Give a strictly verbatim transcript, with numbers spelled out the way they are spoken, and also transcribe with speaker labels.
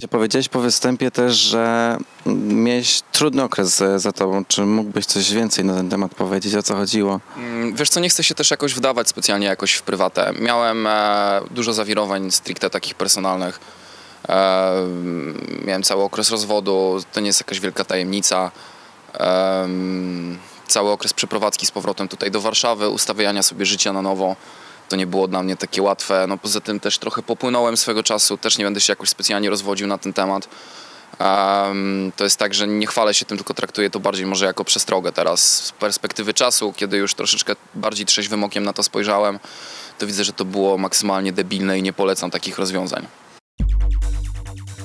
Speaker 1: Powiedziałeś po występie też, że miałeś trudny okres za za tobą. Czy mógłbyś coś więcej na ten temat powiedzieć? O co chodziło?
Speaker 2: Mm, Wiesz co, nie chcę się też jakoś wdawać specjalnie jakoś w prywatę. Miałem e, dużo zawirowań stricte takich personalnych. E, miałem cały okres rozwodu, to nie jest jakaś wielka tajemnica. E, cały okres przeprowadzki z powrotem tutaj do Warszawy, ustawiania sobie życia na nowo. To nie było dla mnie takie łatwe. No poza tym też trochę popłynąłem swego czasu, też nie będę się jakoś specjalnie rozwodził na ten temat. Um, to jest tak, że nie chwalę się tym, tylko traktuję to bardziej może jako przestrogę teraz. Z perspektywy czasu, kiedy już troszeczkę bardziej trzeźwym okiem na to spojrzałem, to widzę, że to było maksymalnie debilne i nie polecam takich rozwiązań.